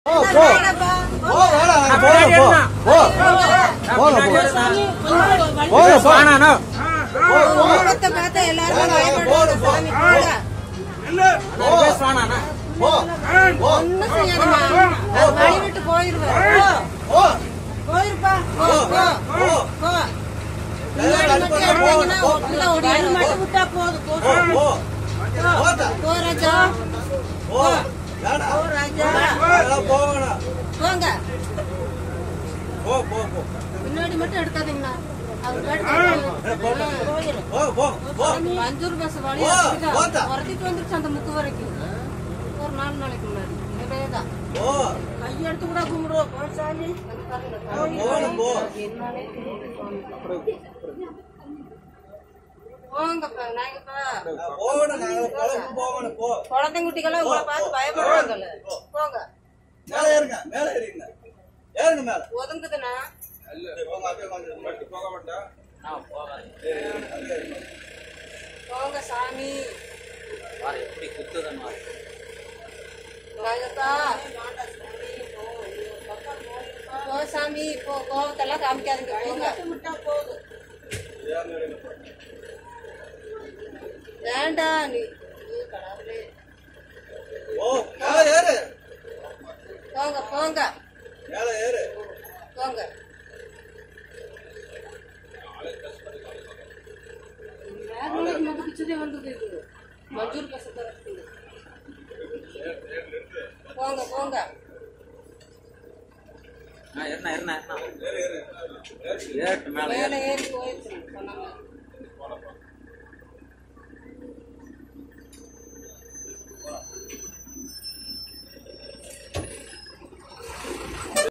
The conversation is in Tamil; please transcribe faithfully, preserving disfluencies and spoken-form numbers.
முன்னாடி மட்டும் எடுக்காதீங்கண்ணா. மஞ்சூர் பஸ் வழியா உரத்திட்டு வந்துருச்சு அந்த முக்கு வரைக்கும். ஒரு நாலு நாளைக்கு முன்னாடி இதேதான் கையெடுத்து கூட கும்பிடுவோம். போங்கப்பா. நாங்கப்பா குழந்தைங்குட்டிகளாம் உங்களை பார்த்து பயப்படுவாங்கல்ல. போங்க ஒதுங்குதுண்ணா. போங்க சாமி. போ சாமி போ. கோவத்தெல்லாம் காமிக்காதீங்க. போங்க. வேண்டா நீ போங்க போங்க போங்க. முதுகிச்சதே வந்தது இது மஞ்சூர் பஸ். போங்க போங்க. மேல ஏறி போயிடுச்சு.